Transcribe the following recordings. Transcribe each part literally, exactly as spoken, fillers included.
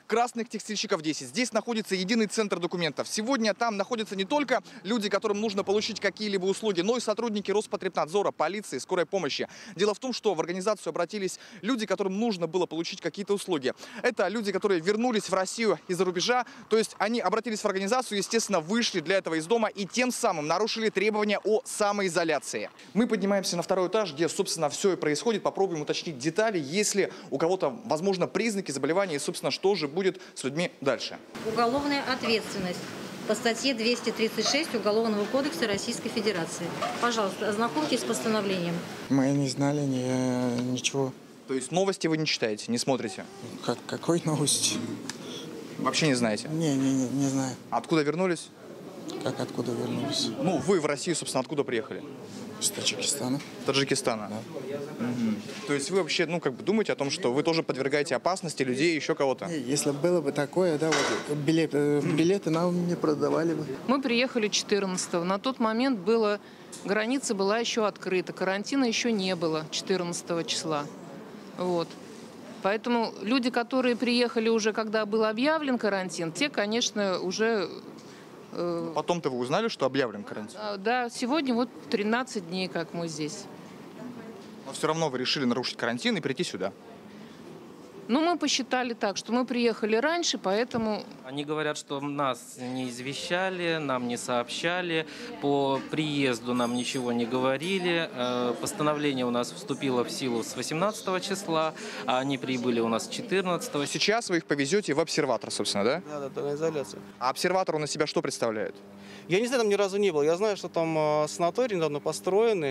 Красных текстильщиков десять. Здесь находится единый центр документов. Сегодня там находятся не только люди, которым нужно получить какие-либо услуги, но и сотрудники Роспотребнадзора, полиции, скорой помощи. Дело в том, что в организацию обратились люди, которым нужно было получить какие-то услуги. Это люди, которые вернулись в Россию из-за рубежа, то есть они обратились в организацию, естественно, вышли для этого из дома и тем самым нарушили требования о самоизоляции. Мы поднимаемся на второй этаж, где, собственно, все и происходит. Попробуем уточнить детали, если у кого-то, возможно, признаки заболевания и, собственно, что же будет с людьми дальше. Уголовная ответственность по статье двести тридцать шесть Уголовного кодекса Российской Федерации. Пожалуйста, ознакомьтесь с постановлением. Мы не знали ни, ничего. То есть новости вы не читаете, не смотрите? Как, какой новости? Вообще не знаете? Не, не, не, не знаю. Откуда вернулись? Как откуда вернулись? Ну, вы в Россию, собственно, откуда приехали? С Таджикистана. С Таджикистана? Да. Угу. То есть вы вообще, ну, как бы думаете о том, что вы тоже подвергаете опасности людей, еще кого-то? Если было бы такое, да, вот билет, билеты нам не продавали бы. Мы приехали четырнадцатого. На тот момент было, граница была еще открыта, карантина еще не было четырнадцатого числа. Вот. Поэтому люди, которые приехали уже, когда был объявлен карантин, те, конечно, уже... Э, Потом-то вы узнали, что объявлен карантин? Да, сегодня вот тринадцать дней, как мы здесь. Но все равно вы решили нарушить карантин и прийти сюда? Ну, мы посчитали так, что мы приехали раньше, поэтому... Они говорят, что нас не извещали, нам не сообщали, по приезду нам ничего не говорили. Постановление у нас вступило в силу с восемнадцатого числа, а они прибыли у нас четырнадцатого. Сейчас вы их повезете в обсерватор, собственно, да? Да, да, на изоляцию. А обсерватор он из себя что представляет? Я не знаю, там ни разу не был. Я знаю, что там санатории недавно построены.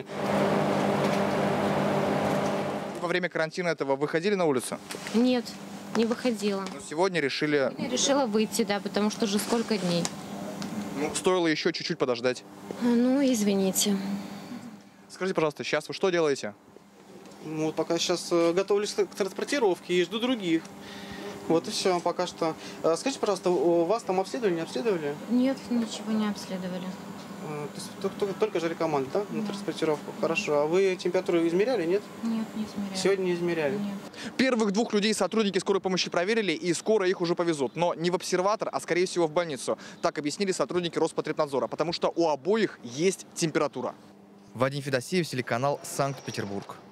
Во время карантина этого выходили на улицу? Нет, не выходила. Но сегодня решили... Я решила выйти, да, потому что уже сколько дней. Ну, стоило еще чуть-чуть подождать. Ну, извините. Скажите, пожалуйста, сейчас вы что делаете? Ну, вот пока сейчас готовлюсь к транспортировке и жду других. Вот и все, пока что. Скажите, пожалуйста, вас там обследовали, не обследовали? Нет, ничего не обследовали. То есть только, только же рекоманд, да, на транспортировку? Хорошо. А вы температуру измеряли, нет? Нет, не измеряли. Сегодня не измеряли? Нет. Первых двух людей сотрудники скорой помощи проверили, и скоро их уже повезут. Но не в обсерватор, а скорее всего в больницу. Так объяснили сотрудники Роспотребнадзора, потому что у обоих есть температура. Вадим Федосеев, телеканал Санкт-Петербург.